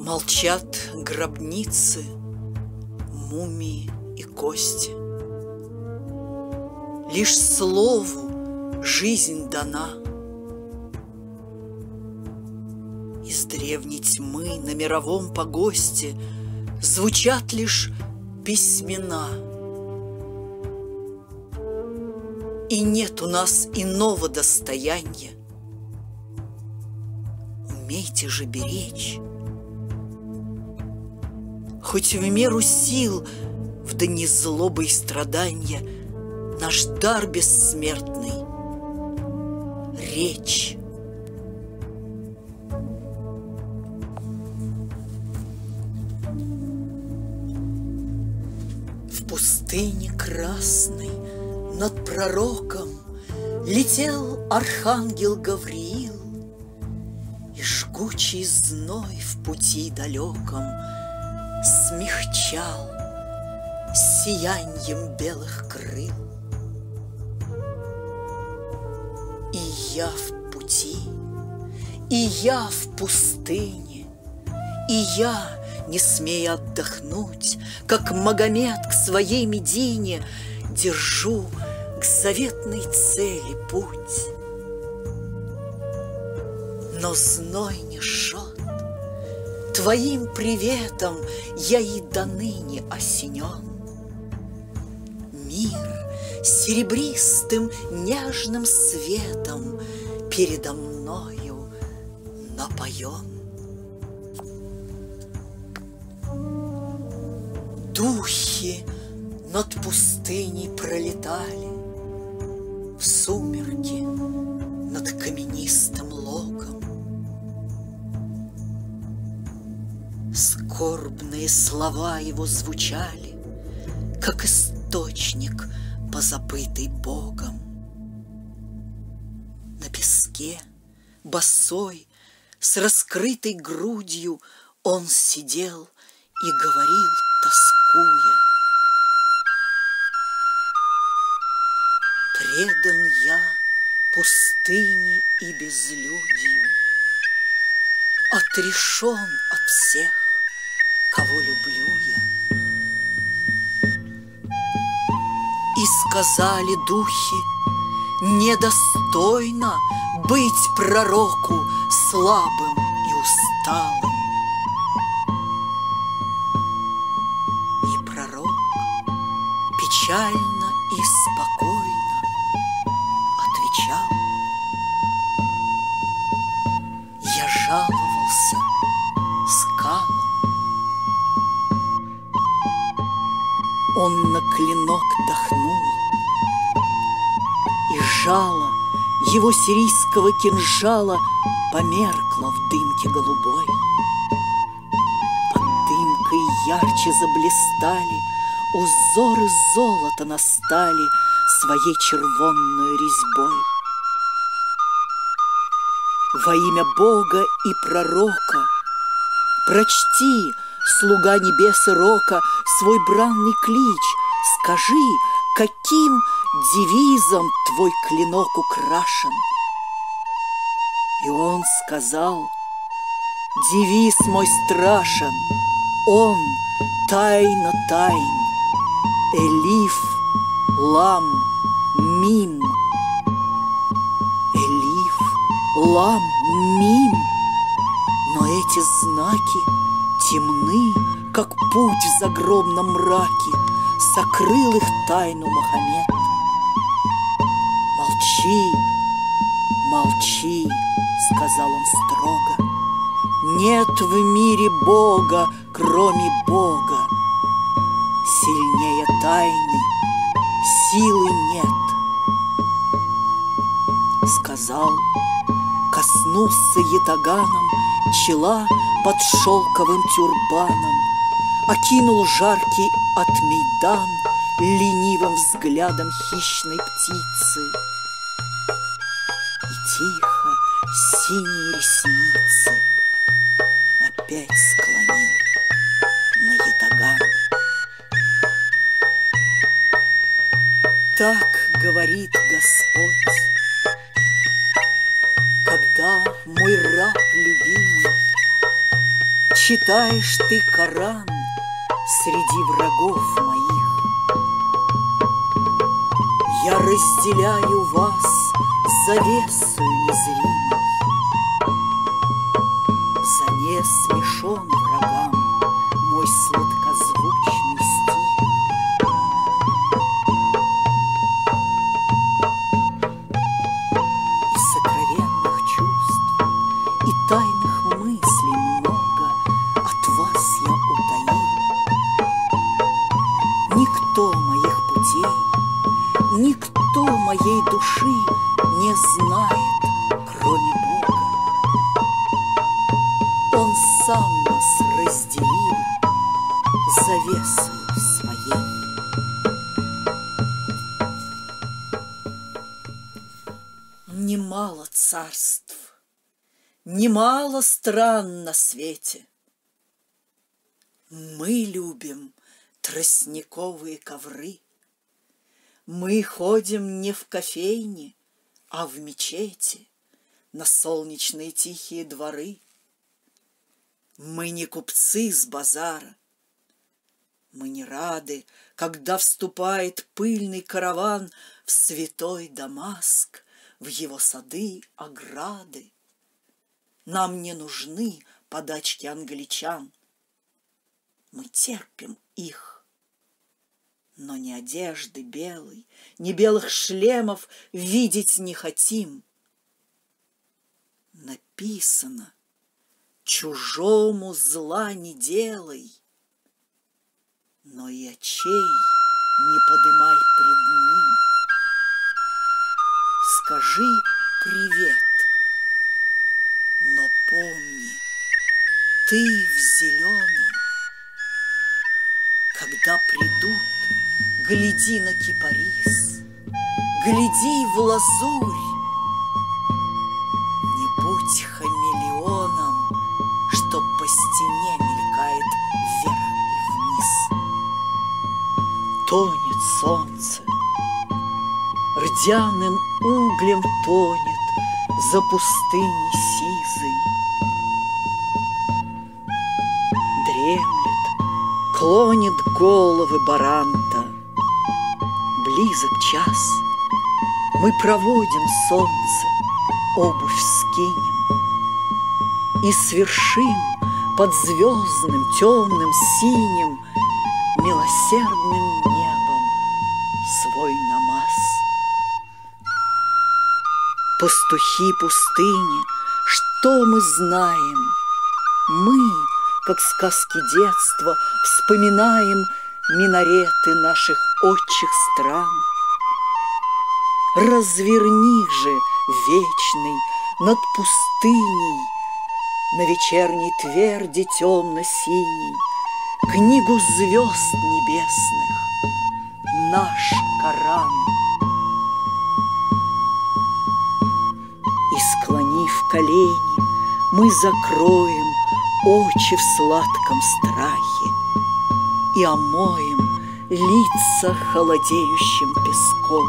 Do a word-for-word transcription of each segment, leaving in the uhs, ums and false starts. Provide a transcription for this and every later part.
Молчат гробницы, мумии и кости. Лишь слову жизнь дана. Из древней тьмы на мировом погосте звучат лишь письмена. И нет у нас иного достояния. Умейте же беречь. Хоть в меру сил, в дни злобы и страдания, наш дар бессмертный — речь. В пустыне красной над пророком летел архангел Гавриил, и жгучий зной в пути далеком смягчал сияньем белых крыл. И я в пути, и я в пустыне, и я, не смея отдохнуть, как Магомед к своей Медине, держу к заветной цели путь. Но зной не жжет. Твоим приветом я и доныне осенен. Мир серебристым нежным светом передо мною напоен. Духи над пустыней пролетали, в сумерки над каменистым логом. Скорбные слова его звучали, как источник, позабытый Богом. На песке, босой, с раскрытой грудью, он сидел и говорил, тоскуя: предан я пустыне и безлюдью, отрешен от всех, кого люблю я. И сказали духи: недостойно быть пророку слабым и усталым. И пророк печально и спокойно отвечал: я жаловался скалам. Он на клинок дохнул, и жало его сирийского кинжала померкло в дымке голубой. Под дымкой ярче заблистали узоры золота на стали своей червонной резьбой. Во имя Бога и пророка прочти, слуга небес и рока, свой бранный клич. Скажи, каким девизом твой клинок украшен? И он сказал: девиз мой страшен, он тайна тайн, элиф, лам, мим. Элиф, лам, мим. Но эти знаки темны, как путь в загробном мраке, сокрыл их тайну Мохаммед. Молчи, молчи, сказал он строго, нет в мире Бога, кроме Бога. Сильнее тайны силы нет. Сказал, коснулся ятаганом чела под шелковым тюрбаном, окинул жаркий Атмейдан ленивым взглядом хищной птицы. И тихо синие ресницы опять склонил на ятаган. Так говорит Господь, когда мой раб любимый Читаешь ты Коран среди врагов моих. Я разделяю вас завесою незримой. За не смешон врагам мой сладкозвучный стих. И сокровенных чувств, и тайных мыслей много от вас я утаил. Никто моих путей, никто моей души не знает, кроме Бога. Он сам нас разделил завесою своей. Немало царств, немало стран на свете. Мы любим тростниковые ковры. Мы ходим не в кофейне, а в мечети, на солнечные тихие дворы. Мы не купцы с базара. Мы не рады, когда вступает пыльный караван в святой Дамаск, в его сады, ограды. Нам не нужны подачки англичан. Мы терпим их, но ни одежды белой, ни белых шлемов видеть не хотим. Написано: чужому зла не делай, но и очей не подымай пред ним. Скажи привет, но помни, ты в зеленом. Когда придут, гляди на кипарис, гляди в лазурь. Не будь хамелеоном, что по стене мелькает вверх и вниз. Тонет солнце, рдяным углем тонет за пустыней сизой. Дремлет, клонит головы баранта. Близок час, мы проводим солнце, обувь скинем и свершим под звездным темным синим милосердным небом свой намаз. Пастухи пустыни, что мы знаем? Мы, как сказки детства, вспоминаем минареты наших отчих стран. Разверни же, вечный, над пустыней, на вечерней тверди темно-синий, книгу звезд небесных, наш Коран. И, склонив колени, мы закроем очи в сладком страхе и омоем лица холодеющим песком.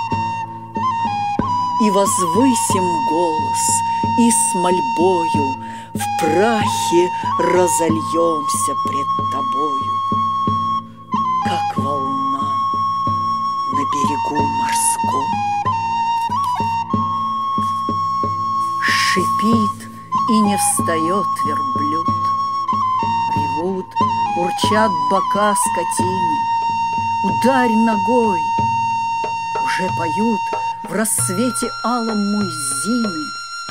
И возвысим голос, и с мольбою в прахе разольемся пред тобою, как волна на берегу морском. Шипит и не встает верблюд, ревут, урчат бока скотины. Ударь ногой, уже поют в рассвете алом муэззины.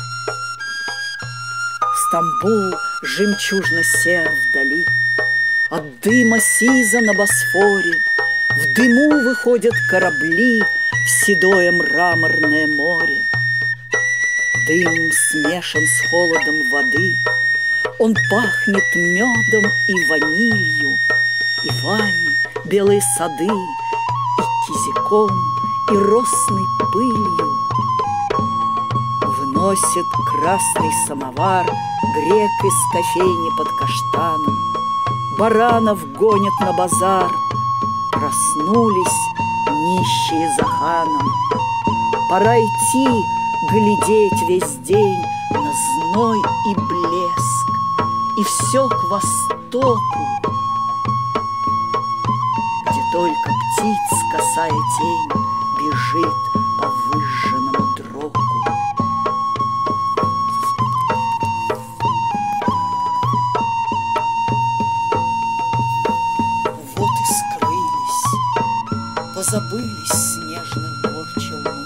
Стамбул жемчужно-сер вдали, от дыма сиза на Босфоре в дыму выходят корабли в седое мраморное море. Дым смешан с холодом воды, он пахнет медом и ванилью, и вами белые сады, и кизиком, и росной пылью. Выносит красный самовар грек из кофейни под каштаном, баранов гонят на базар. Проснулись нищие за ханом. Пора идти, глядеть весь день на зной и блеск, и и все к востоку, где только птиц косая тень бежит по выжженному дроку. Вот и скрылись, позабылись снежных гор челмы.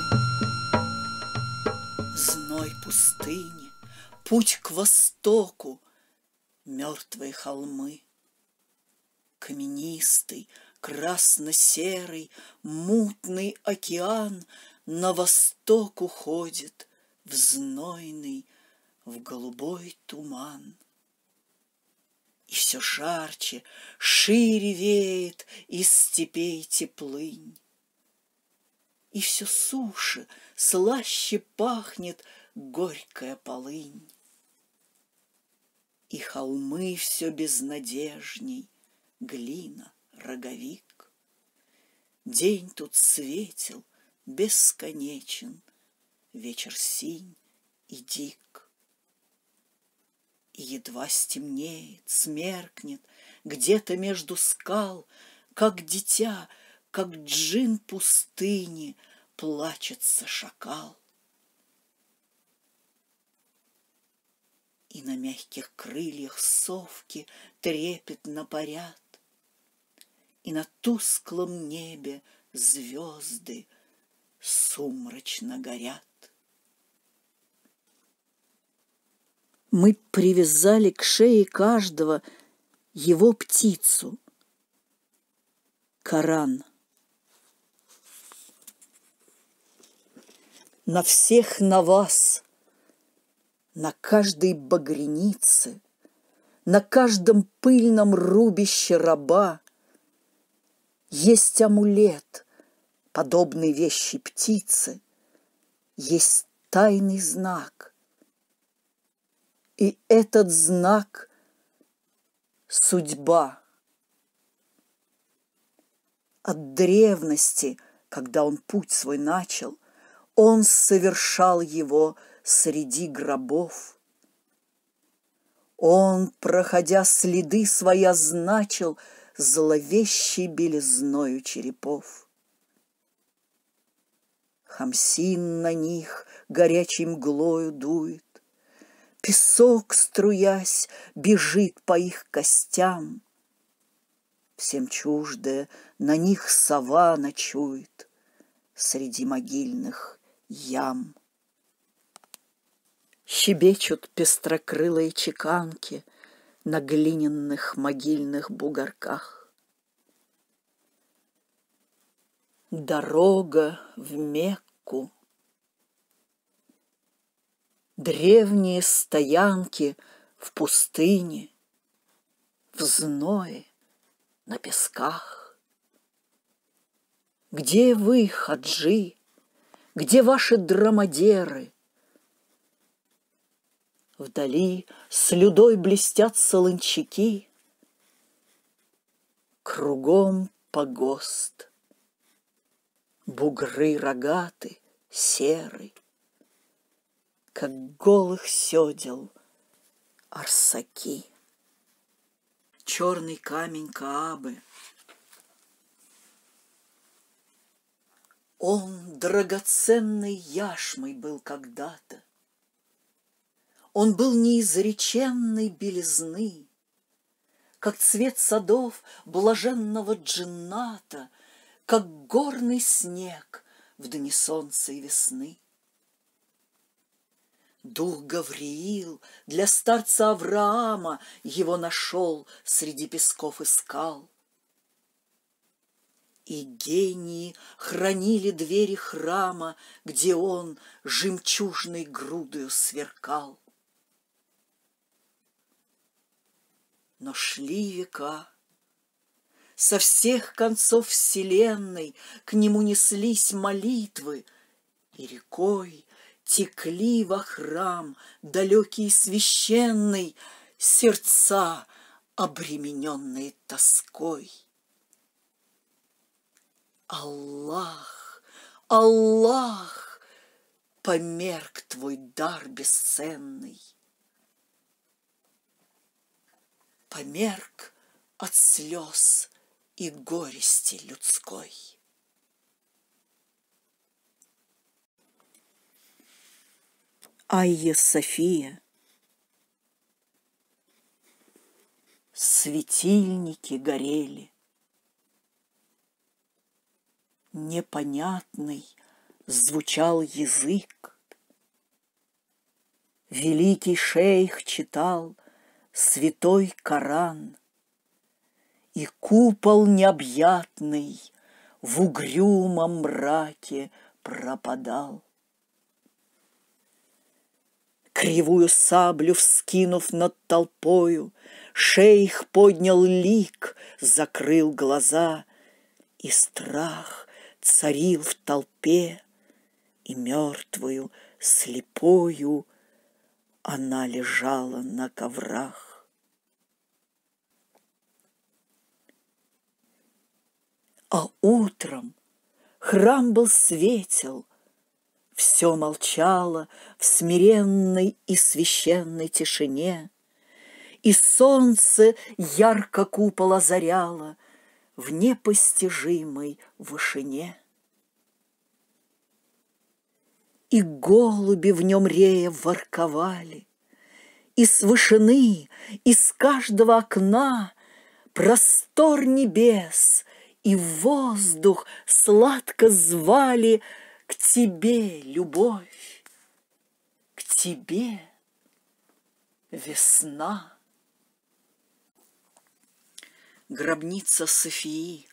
Зной пустыни, путь к востоку, мертвые холмы. Каменистый, красно-серый, мутный океан на восток уходит в знойный, в голубой туман. И все жарче, шире веет из степей теплынь. И все суше, слаще пахнет горькая полынь. И холмы все безнадежней, глина, роговик. День тут светел, бесконечен, вечер синь и дик. И едва стемнеет, смеркнет, где-то между скал, как дитя, как джин пустыни, плачется шакал. И на мягких крыльях совки трепетно парят, и на тусклом небе звезды сумрачно горят. Мы привязали к шее каждого его птицу — Коран. На всех на вас, на каждой багрянице, на каждом пыльном рубище раба есть амулет, подобный вещей птицы, есть тайный знак. И этот знак — судьба. От древности, когда он путь свой начал, он совершал его среди гробов. Он, проходя следы свои, означил зловещей белизною черепов. Хамсин на них горячей мглою дует, песок, струясь, бежит по их костям. Всем чуждая на них сова ночует среди могильных ям. Щебечут пестрокрылые чеканки на глиняных могильных бугорках. Дорога в Мекку. Древние стоянки в пустыне, в зное, на песках. Где вы, хаджи, где ваши драмадеры? Вдали слюдой блестят солончаки, кругом погост, бугры рогаты, серы, как голых сёдел арсаки. Черный камень Каабы. Он драгоценной яшмой был когда-то. Он был неизреченной белизны, как цвет садов блаженного джинната, как горный снег в дни солнца и весны. Дух Гавриил для старца Авраама его нашел среди песков и скал. И гении хранили двери храма, где он жемчужной грудою сверкал. Но шли века, со всех концов вселенной к нему неслись молитвы, и рекой текли во храм далекий и священный сердца, обремененные тоской. Аллах, Аллах, померк твой дар бесценный. померк от слез и горести людской. Айя София. Светильники горели. Непонятный звучал язык. Великий шейх читал святой Коран, и купол необъятный в угрюмом мраке пропадал. Кривую саблю вскинув над толпою, шейх поднял лик, закрыл глаза, и страх царил в толпе, и мертвую, слепою она лежала на коврах. А утром храм был светел, все молчало в смиренной и священной тишине, и солнце ярко купол озаряло в непостижимой вышине. И голуби в нем рея ворковали, и с вышины, из каждого окна простор небес и воздух сладко звали к тебе, любовь, к тебе, весна. Гробница Софии,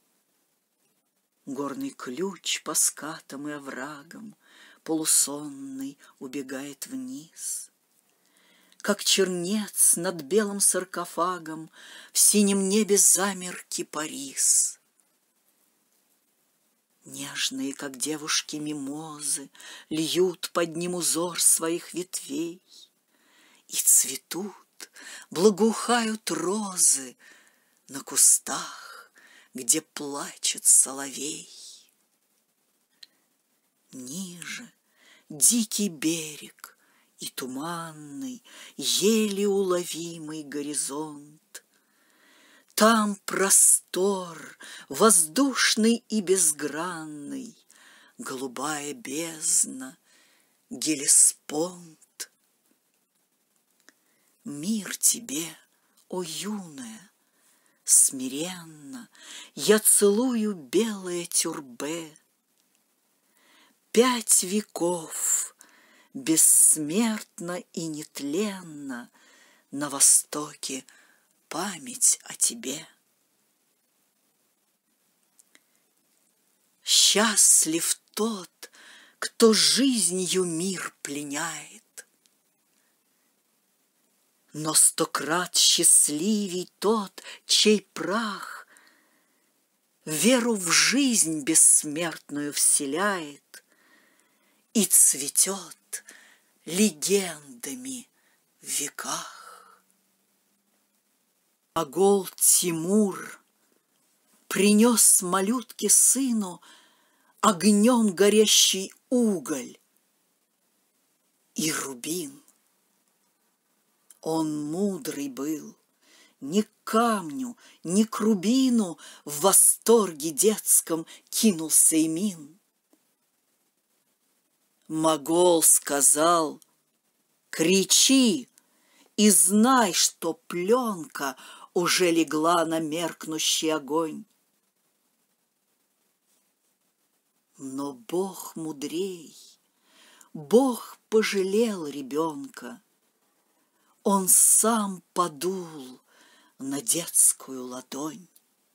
горный ключ по скатам и оврагам, полусонный убегает вниз. Как чернец над белым саркофагом в синем небе замер кипарис. Нежные, как девушки, мимозы льют под ним узор своих ветвей, и цветут, благоухают розы на кустах, где плачет соловей. Ниже дикий берег и туманный, еле уловимый горизонт. Там простор, воздушный и безгранный, голубая бездна, Геллеспонд. Мир тебе, о юная, смиренно я целую белое тюрбе. Пять веков бессмертно и нетленно на востоке память о тебе. Счастлив тот, кто жизнью мир пленяет, но сто крат счастливей тот, чей прах веру в жизнь бессмертную вселяет и цветет легендами в веках. Могол Тимур принес малютке сыну огнем горящий уголь и рубин. Он мудрый был, ни к камню, ни к рубину в восторге детском кинулся Имин. Могол сказал: кричи и знай, что пленка уже легла на меркнущий огонь. Но Бог мудрей, Бог пожалел ребенка. Он сам подул на детскую ладонь.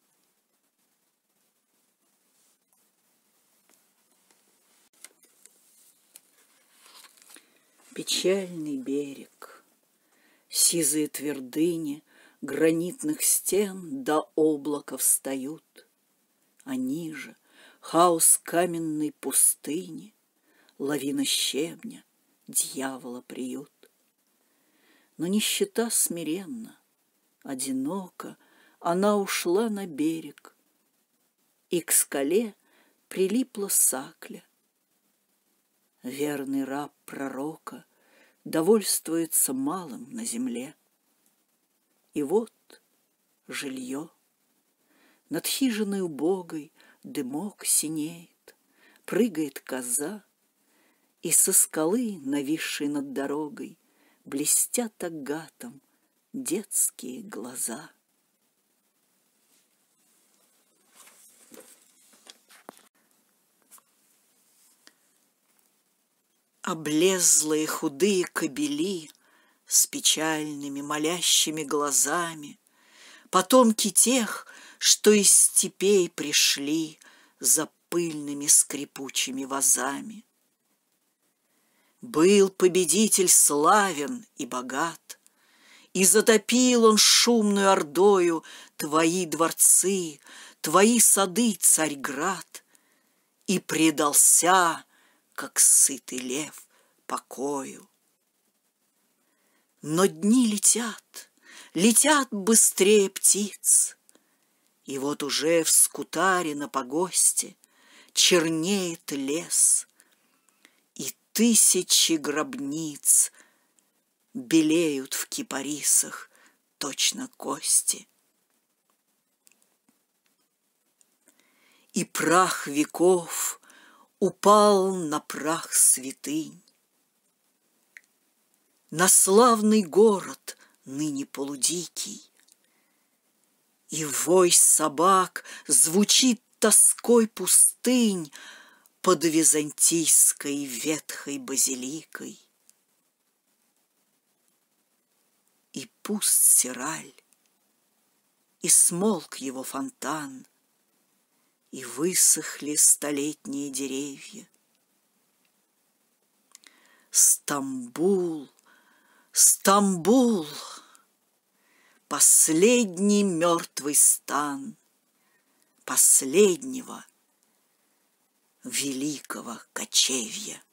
Печальный берег, сизые твердыни гранитных стен до облака встают, а ниже хаос каменной пустыни, лавина щебня, дьявола приют. Но нищета смиренна, одиноко она ушла на берег, и к скале прилипла сакля. Верный раб пророка довольствуется малым на земле. И вот жилье. Над хижиной убогой дымок синеет, прыгает коза, и со скалы, нависшей над дорогой, блестят агатом детские глаза. Облезлые худые кобели с печальными молящими глазами, потомки тех, что из степей пришли за пыльными скрипучими вазами. Был победитель славен и богат, и затопил он шумную ордою твои дворцы, твои сады, Царьград, и предался, как сытый лев, покою. Но дни летят, летят быстрее птиц, и вот уже в Скутаре на погосте чернеет лес, и тысячи гробниц белеют в кипарисах точно кости. И прах веков упал на прах святынь, на славный город, ныне полудикий, и вой собак звучит тоской пустынь под византийской ветхой базиликой. И пуст Сираль, и смолк его фонтан, и высохли столетние деревья. Стамбул, Стамбул, последний мертвый стан последнего великого кочевья.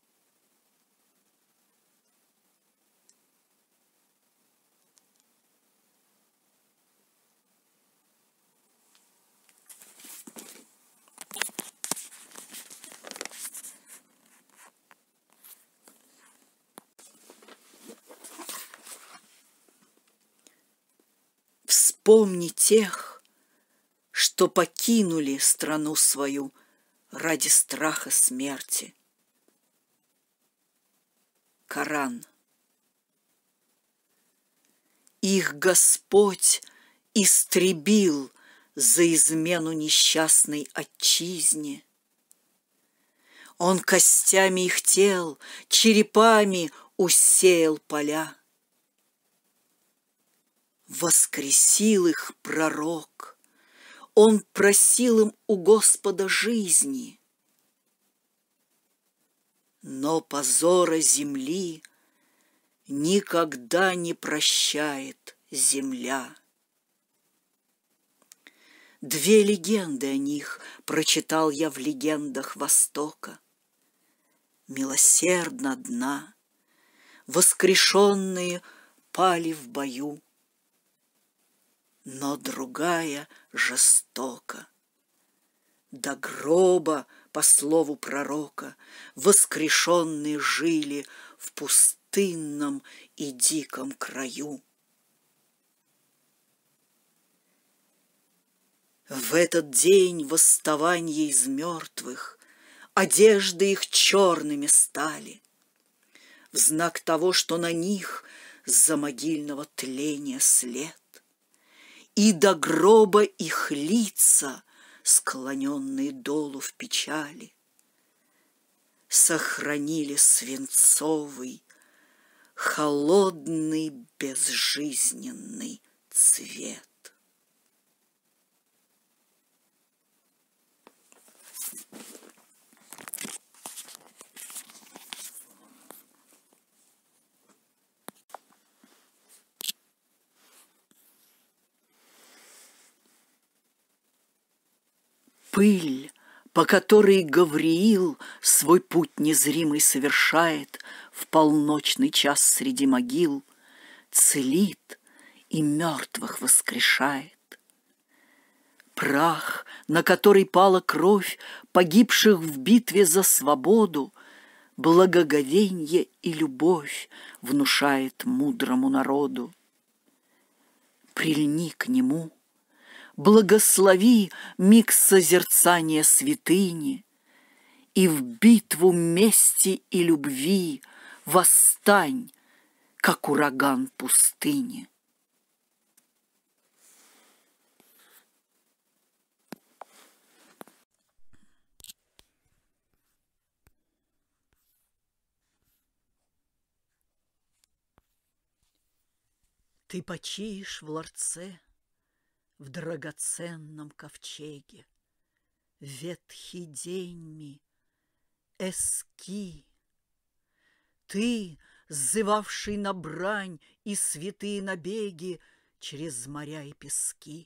Вспомни тех, что покинули страну свою ради страха смерти. Коран. Их Господь истребил за измену несчастной отчизне. Он костями их тел, черепами усеял поля. Воскресил их пророк, он просил им у Господа жизни. Но позора земли никогда не прощает земля. Две легенды о них прочитал я в легендах Востока. Милосердна одна, воскрешенные пали в бою, но другая жестоко. До гроба, по слову пророка, воскрешенные жили в пустынном и диком краю. В этот день восставания из мертвых одежды их черными стали, в знак того, что на них за могильного тления след. И до гроба их лица, склоненные долу в печали, сохранили свинцовый, холодный, безжизненный цвет. Пыль, по которой Гавриил свой путь незримый совершает в полночный час среди могил, целит и мертвых воскрешает. Прах, на который пала кровь погибших в битве за свободу, благоговенье и любовь внушает мудрому народу. прильни к нему, благослови миг созерцания святыни, и в битву мести и любви восстань, как ураган пустыни. Ты почиешь в ларце, в драгоценном ковчеге, ветхий день ми, эски. Ты, сзывавший на брань и святые набеги через моря и пески.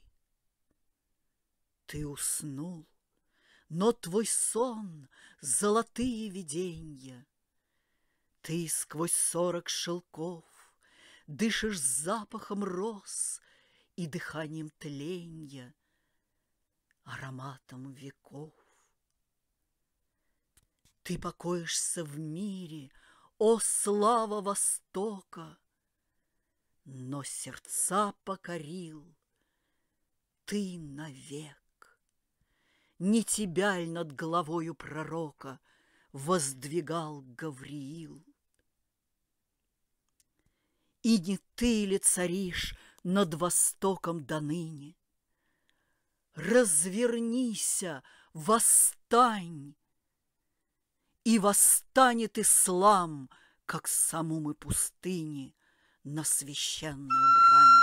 Ты уснул, но твой сон — золотые виденья. Ты сквозь сорок шелков дышишь запахом роз и дыханием тленья, ароматом веков. Ты покоишься в мире, о слава Востока, но сердца покорил ты навек. Не тебя ль над головою пророка воздвигал Гавриил? И не ты ли царишь над Востоком доныне? Развернися, восстань, и восстанет ислам, как самумы пустыни, на священную брань.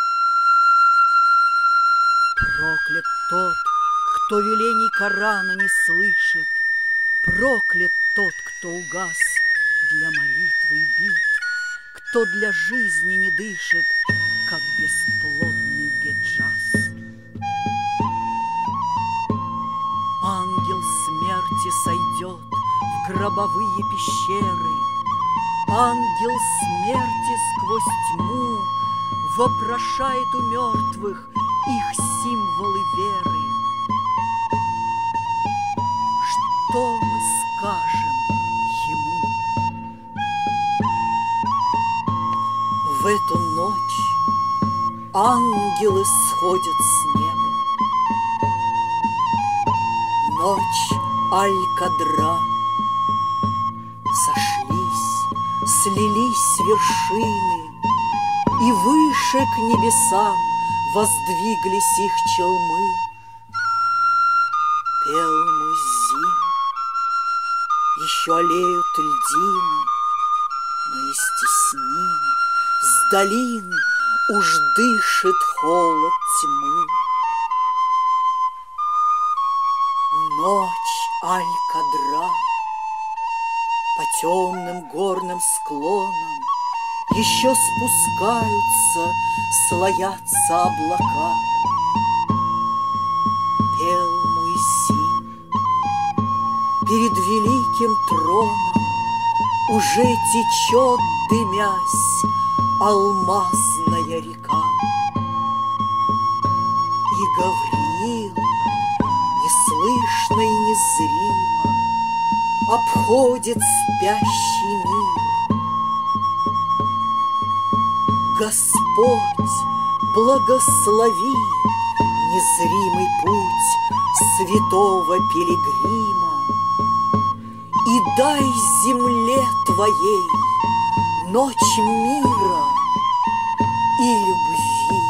Проклят тот, кто велений Корана не слышит, проклят тот, кто угас для молитвы и битв, кто для жизни не дышит, как бесплодный геджаз. Ангел смерти сойдет в гробовые пещеры, ангел смерти сквозь тьму вопрошает у мертвых их символы веры. Что мы скажем ему? В эту ночь ангелы сходят с неба. Ночь Аль-Кадра. Сошлись, слились вершины, и выше к небесам воздвиглись их челмы. Пел Муззин, еще олеют льдины, но из теснин, с долин уж дышит холод тьмы. Ночь Аль-Кадра. По темным горным склонам еще спускаются, слоятся облака. Пел Муйсин, перед великим троном уже течет, дымясь, алмазная река. И Гавриил, неслышно и незримо, обходит спящий мир. Господь, благослови незримый путь святого пилигрима и дай земле Твоей ночь мира и любви.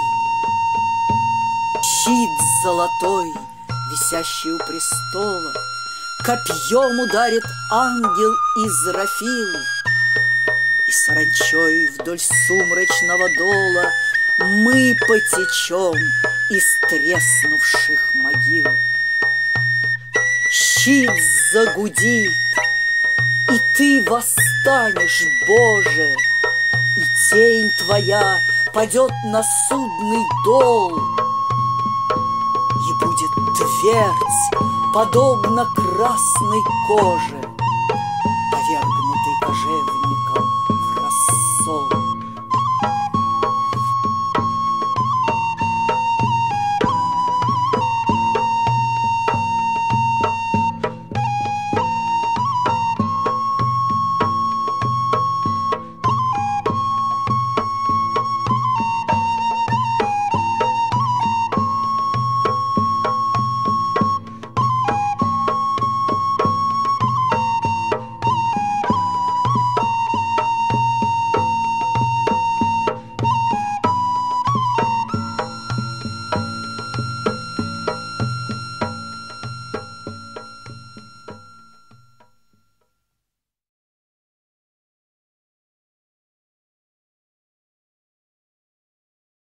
Щит золотой, висящий у престола, копьем ударит ангел Израфил, и саранчой вдоль сумрачного дола мы потечем из треснувших могил. Щит загудит, и ты восстанешь, Боже, и тень Твоя падет на судный дол, и будет твердь, подобно красной коже, повергнутой кожевником в рассол.